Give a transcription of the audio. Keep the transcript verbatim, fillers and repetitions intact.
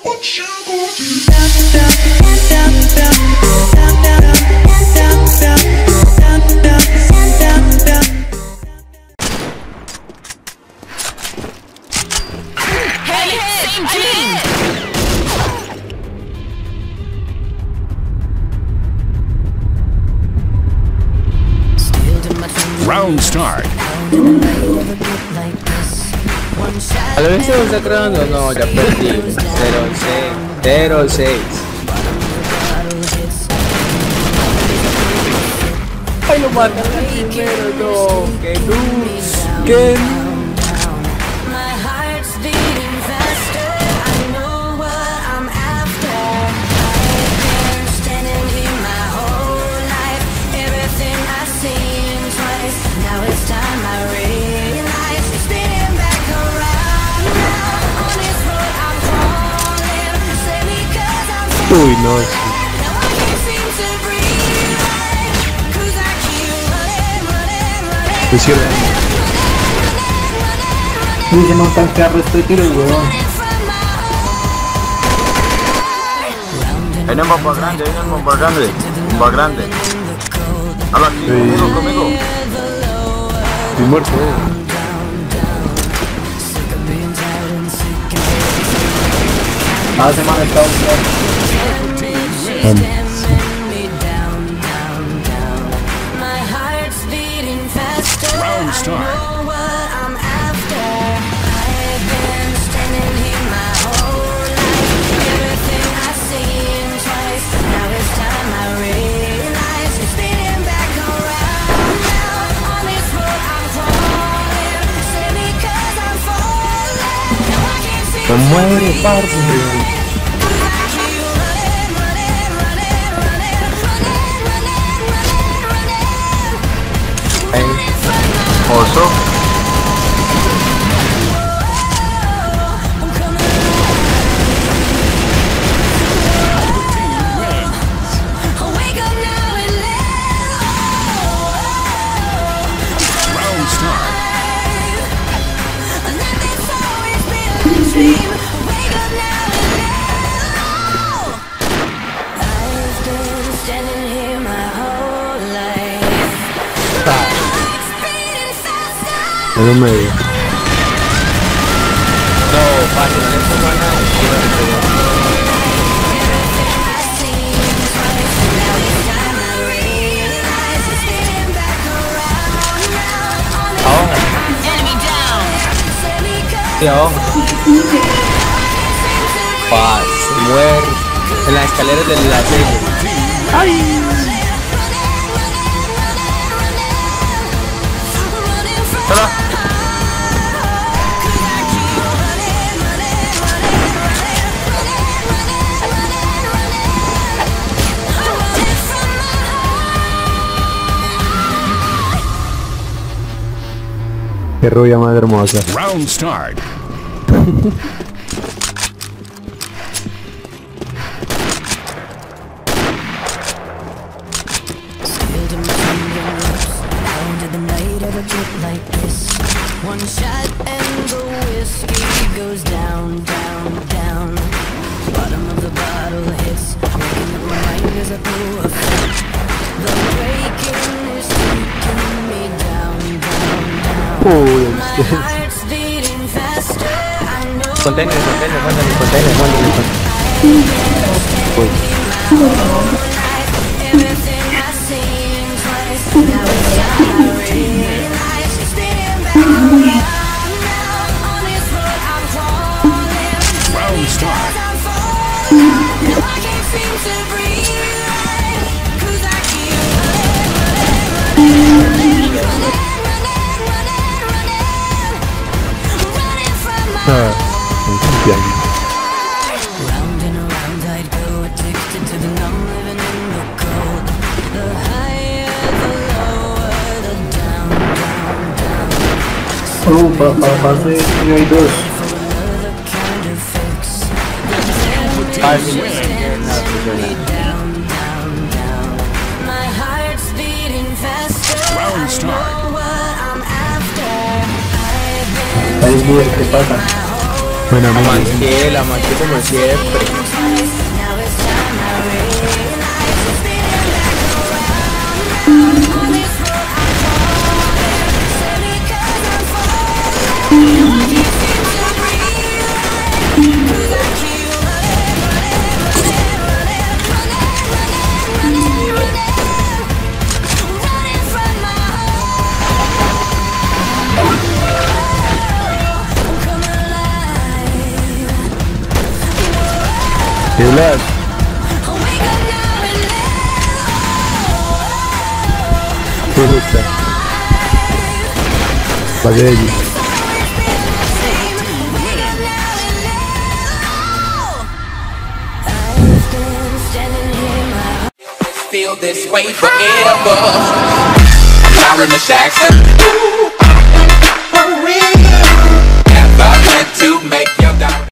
Round start. ¿A lo viste masacrando? No, ya perdí. cero seis. Ay, lo matan primero, no. ¡Qué luz! ¡Qué luz! Uy, no, sí. Hicieron. Uy, se monta el carro, estoy tiro, huevón. Hay una bomba grande, hay una bomba grande. Bomba grande. Habla aquí, Sí. conmigo, conmigo. Estoy muerto, eh. Ah, se me ha estado muerto. Round start. Se muere, parce. Oso. Round start. En un medio. No, padre, no le pongo a nada. Ahora. Sí, ahora. Paz, muere. En las escaleras de la serie. ¡Ay! Hola. Qué rubia más hermosa. Round start. One shot and the whiskey goes down, down, down. Bottom of the bottle hits, waking up my mind as I pull a fit. The breaking is taking me down, down, down. Uy, My heart's beating faster, I know. Container, container, container, container, container. Everything I seen twice, now it's time I realize it's spinning back around now. On this road I'm crawling, Round start. I'm falling. No, I can't seem to breathe right, 'cause I keep running, running, running, running, running, running, running from my round and around I'd go, addicted to the numb, living in the cold. The higher, the lower, the down, down, down. Oh, pa, pa, pase, y hay dos. For another kind of fix. Five minutes. Down, down, down. My heart's beating faster. Round I start. know what I'm after. I've been Ahí bien, ¿qué pasa? my whole Buena, La amigo. manqué, la manqué como siempre. ¿Qué Blas? ¿Qué gusta? Paguelli. Feel this way forever. Now in the Jackson. Ooh, for real. Never meant to make your doubt.